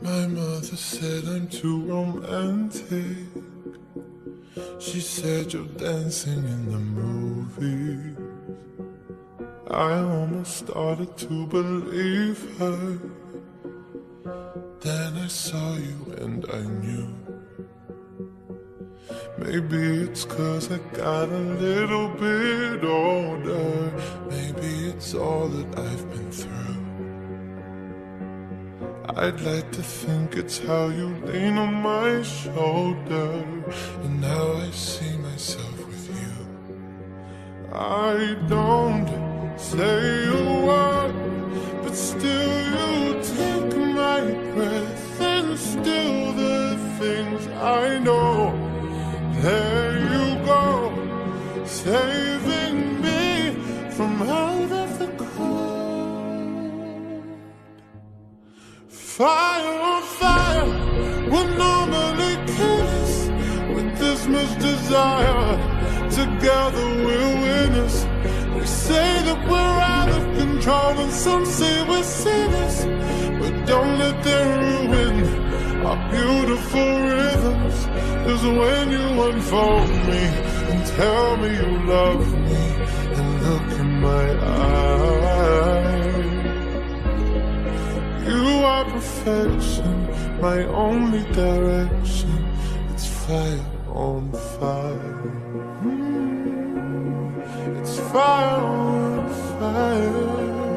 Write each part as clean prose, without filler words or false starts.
My mother said I'm too romantic. She said you're dancing in the movies. I almost started to believe her. Then I saw you and I knew. Maybe it's 'cause I got a little bit older. Maybe it's all that I've been through. I'd like to think it's how you lean on my shoulder, and now I see myself with you. I don't say a word, but still you take my breath, and still the things I know. There you go, saving me from out of the cold. Fire on fire, we're normally killers. With this much desire, together we're winners. They say that we're out of control, and some say we're sinners. But don't let them ruin our beautiful rhythms. 'Cause when you unfold me and tell me you love me, and look in my eyes, you are perfection, my only direction. It's fire on fire. It's fire on fire.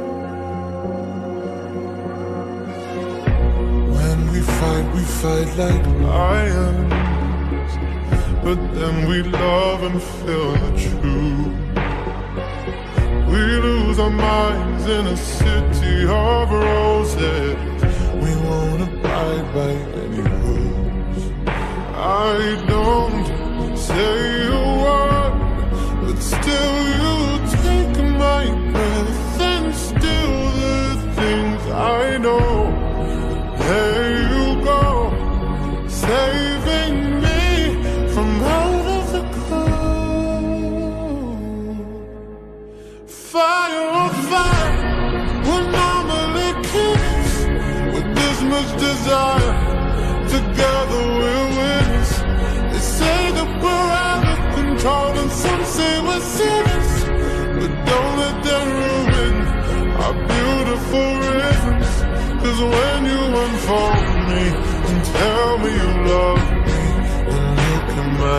When we fight like lions, but then we love and feel the truth. We lose our minds in a city of roses. We won't abide by any rules. I don't say a word, but still you take my breath, and still the things I know. There you go, saving me from out of the cold. Fire on fire, we're normally kids. With this much desire, together we're winners. They say that we're out of control, and some say we're sinners. But don't let them ruin our beautiful rhythms. 'Cause when you unfold me and tell me you love me, and look in my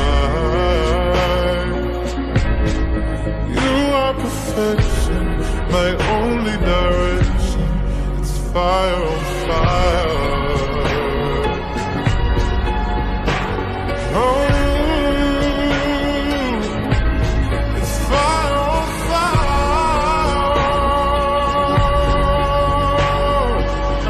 eyes, you are perfection, my only direction. It's fire on fire. Oh, it's fire on fire.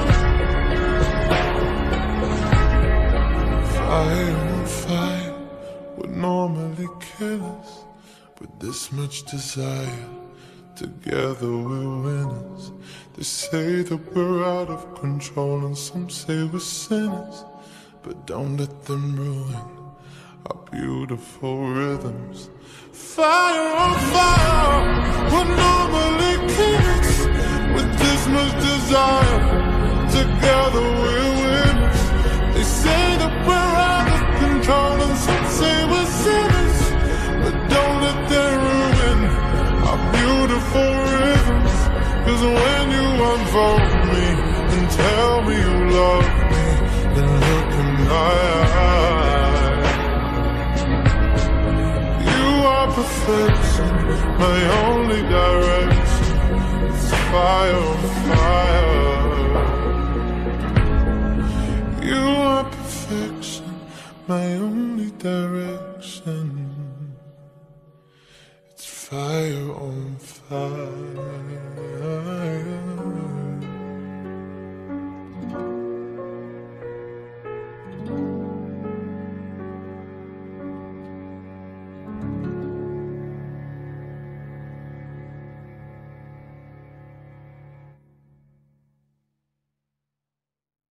Fire on fire, would normally kill us, but this much desire, together we're winners. They say that we're out of control, and some say we're sinners. But don't let them ruin our beautiful rhythms. Fire on fire, we're normally kids. With this much desire, together we're winners. They say that we're out of control, and some say we're sinners. But don't let them ruin our beautiful rhythms. 'Cause when you unfold me and tell me you love me, and look in my eyes, you are perfection, my only direction. It's fire on fire. You are perfection, my only direction. It's fire on fire.